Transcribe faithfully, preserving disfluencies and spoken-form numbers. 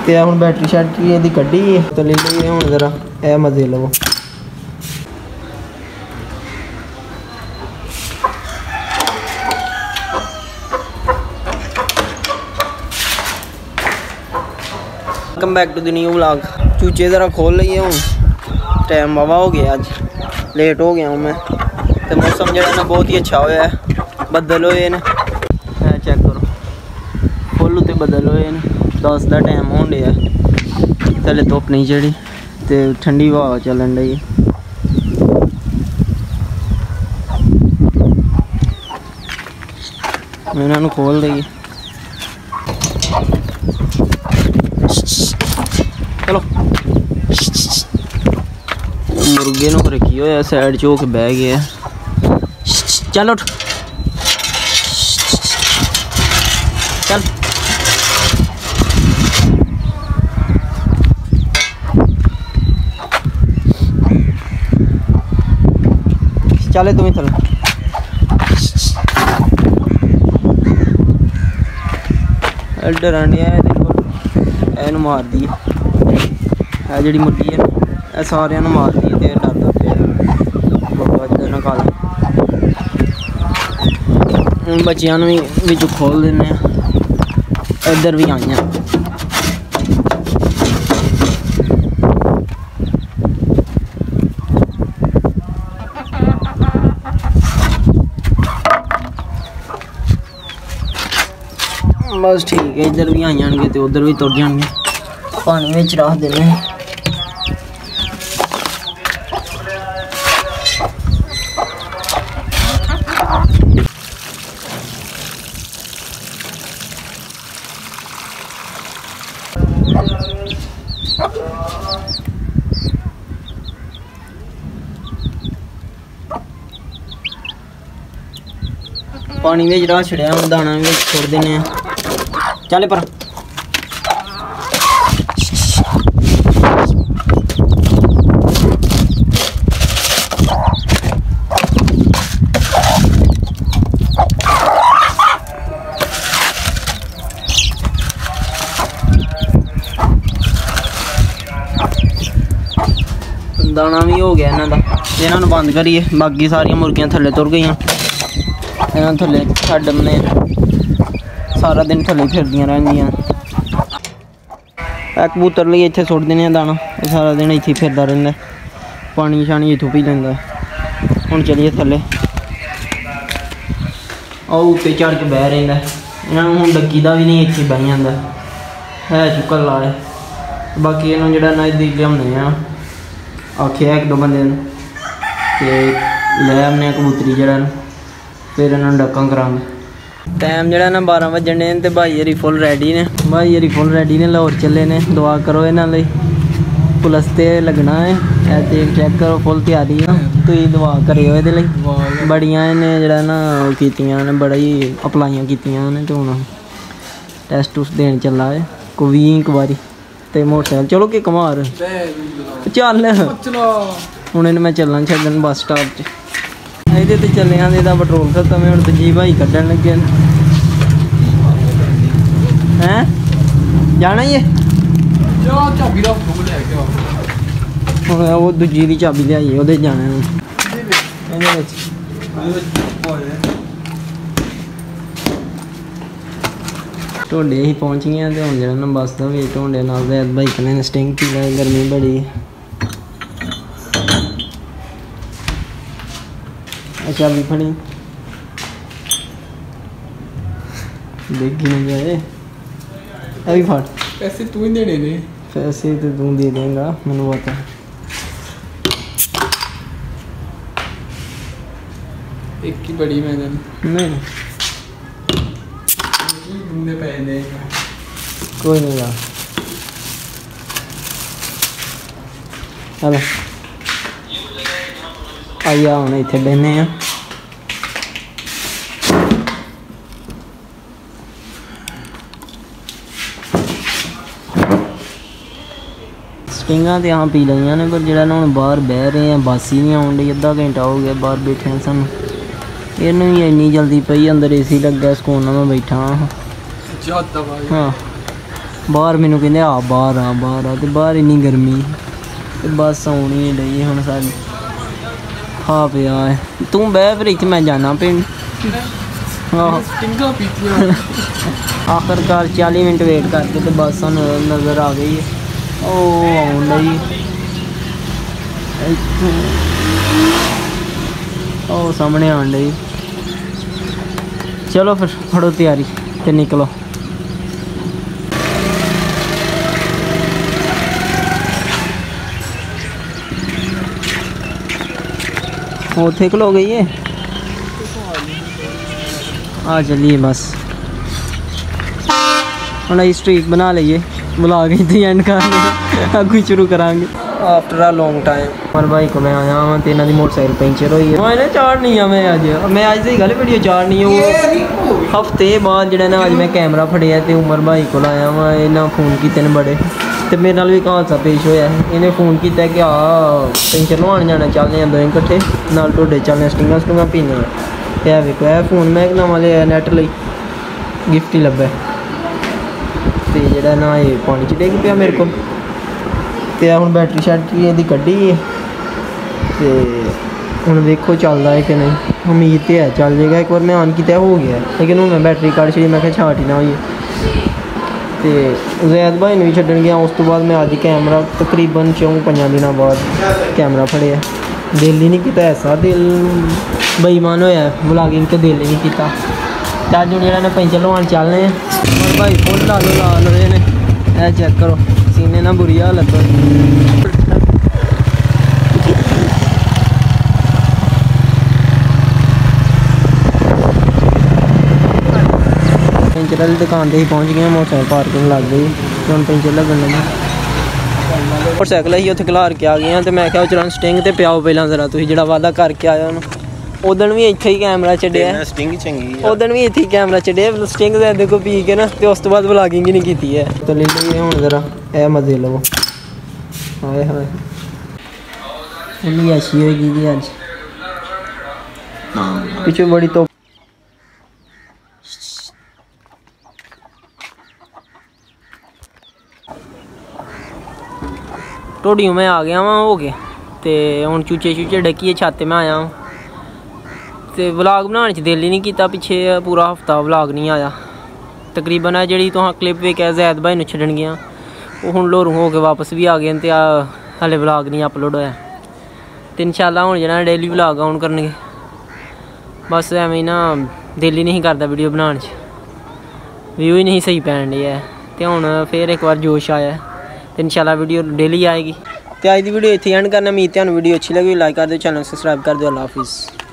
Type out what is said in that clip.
तो हम बैटरी शैटरी यदि कड्डी तो ले लीए हूँ जरा ए मजे लवो। Welcome back to the new vlog. चूचे ज़रा खोल लीए हूँ, टाइम वावा हो गया, अज लेट हो गया हूँ मैं। तो मौसम जो है बहुत ही अच्छा होया है, बदल होए ने चेक करो फुल उत्ते बदल होए ने। दस का टाइम होन दिया, थले धुप नहीं चढ़ी तो ठंडी हवा चलन डी। इन्हों खोल दईए, चलो मुर्गे नूं रखी होया साइड च होके बह गया। चल उठ चल चले तुम्हें थल डरान एनू मार दी है जी मुर्गी है, यह सारे मार दी तो डरदा पे बाबा जी ना खा हूँ। बच्चों भी बिच खोल देने, इधर भी आई बस ठीक है। इधर भी आई जाएंगे तो उधर भी तुर जाएंगे, पानी में रख देने। पानी में रख छड़िया, हम दाना में छोड़ देने। चले पर दाना भी हो गया इन्हों का, इन्हों बंद करिए। बाकी सारिया मुर्गियां थले तुर गई, इन्हों थले छड्डने सारा दिन थले फिरदियां रहंदियां। कबूतर लिए इत्थे सुट देने दाना, सारा दिन इत्थे फिरदा रहिंदा, पानी शानी इत्थों पी लैंदा। हुण चलिए थले, आओ उत्ते चढ़ के बह रहिंदा। इन्हों हुण डक्की दा भी नहीं, इत्थे बह जांदा है चुक्कर लाए। बाकी इन्हों जिहड़ा ना इद्दी लियाउने आ, आखिया एक दो बंदे ते लै आने कबूतरी जरा, फिर इन्होंने डक्कां करांगे। टाइम जरा ना बारह बजन ने तो भाई हरी फुल रेडी ने, भाई हरी फुल रेडी ने, लाहौर चले ने। दुआ करो इन्हों लिए, पुलिस ते लगना है, तेल चेक करो फुल तैयारी है। तुम दुआ करियो ये बड़िया इन्हें जरा ना कीतियां ने, बड़ा ही अपलाइयां कीतियां ने, तो हुण टेस्ट टूस्ट देन चला है को भी एक बारी तो मोटरसाइकिल चलो कि कमार चल हूँ इन मैं चलना छड्डन बस स्टॉप च। ये तो चले आते इहदा पेट्रोल खत्म है, हम दूजी भाई कड्ढन लगे हैं। जाना ही है वो दूजी की चाबी लियाई वो जाना ढोडे ही पहुँच गए तो हम जरा बस का वेट ढोडे नाल बाइक ने स्टिंग पी लिया, गर्मी बड़ी। चाबी फड़ी देखी नहीं जाए, अभी फट पैसे तू ही देने ने, पैसे तो तू दे देगा मैंने पता। एक की बड़ी मैंने नहीं पैसे देगा, कोई नहीं यार। चलो आइया हम इतने बहने हैं। स्टिंगा तो यहाँ पी लिया ने, पर जो हम बाहर बह रहे हैं बस ही नहीं आने डी। अद्धा घंटा हो गया बाहर बैठे सन, इन्हू भी इन्नी जल्दी पई, अंदर ए सी लगा सुकून मैं बैठा हाँ। बाहर मैनू कहते आ बाहर आ बाहर आ तो बाहर इन्नी गर्मी ते बस आनी डई हुण सारी खा पिया है तू बह फिर इत्थे मैं जाना पिंड आखिरकार चाली मिनट वेट करके तो बस सानू नज़र आ गई है ओ आउन लगी ओ सामने आन लगी चलो फिर फड़ो तैयारी ते निकलो उथे खलो गई है आ चलिए बस हम स्ट्रीक बना लीए ब्लॉग इतनी एंड कर अगू शुरू करांगे आफ्टर अ लॉन्ग टाइम और भाई को मैं आया हाँ तो इन्होंने मोटरसाइकिल पंचर हुई है मैं चाड़नी है मैं अज मैं अज सही गल वीडियो चाड़नी है वो हफ्ते बाद जो ना अज मैं कैमरा फड़िया तो उमर भाई को आया वा इन्हें फोन किए ने बड़े तो मेरे नाल भी एक हादसा पेश होया है इन्हें फोन किया कि आ पेंशन लवान जाना चलने दोवें कट्ठे नाल ढोडे चलने स्टिंगा स्टुंगा पीने है वेखो है फोन मैं एक नवा लिया नैट लई गिफ्ट ही लब्भा तो जेड़ा ना ये पानी च डिग पिया मेरे को तो हुण बैटरी शैटरी इहदी कड्ढी है तो हुण वेखो चलदा है कि नहीं उम्मीद तो है चल जाएगा एक बार मैं ऑन किया हो गया लेकिन हुण मैं बैटरी कढ़ छड़ी मैं छाट ही ना होई तो जैद भाई भी छड्डन गया उस तो बाद मैं अज कैमरा तकरीबन चौं पंजां दिनों बाद कैमरा फड़िया दिल ही नहीं किया ऐसा दिल बेईमान होया व्लॉगिंग तो दिल ही नहीं किया तो अज जो ने पेंचर लवान चलने और भाई फुल लालो लाल होए ने ऐ चेक करो सीने ना बुरी हालत हो पेंचर वाली दुकान से ही पहुँच गए मोटरसाइकिल पार्किंग लग गई तो हम पेंचर लगन लगे मोटरसाइकिल ही उत्थे खलार के आ गए तो मैं क्या चलो स्टिंग तो पियाओ पहला जरा तुम जो वादा करके आया उन्होंने उदन भी इत्थे ही कैमरा छड्डिया स्टिंग चंगी उदन भी इत्थे ही कैमरा छड्डिया स्टिंग दे देखो पी के ना तो उस तो बाद व्लॉगिंग ही नहीं की है तो ले लीजिए हुण जरा ए मजे लवो हाय हाय इन्नी अच्छी होगी जी अज पिछे बड़ी तो टोडियों मैं आ गया वहाँ हो गया तो हूँ चूचे चूचे डकिए छाते में आया हूँ तो व्लॉग बनाने च दिल ही नहीं किया पिछे पूरा हफ्ता व्लॉग नहीं आया तकरीबन है जी तुम क्लिप वेख्या जैद भाई छड्डन गया वो हूँ लोरू हो के वापस भी आ गए तो हाले व्लॉग नहीं अपलोड होया तो इंशाल्लाह हूँ जो डेली व्लॉग आउन करनगे बस एवं ना दिल ही नहीं करता वीडियो बनाने च व्यू ही नहीं सही पैन डे है तो हूँ फिर एक बार जोश आया तो इंशाल्लाह वीडियो डेली आएगी तो अज की वीडियो इतनी एंड करना उम्मीद है वीडियो अच्छी लगी लाइक कर दो चैनल सब्सक्राइब कर दो अल्लाह हाफिज़।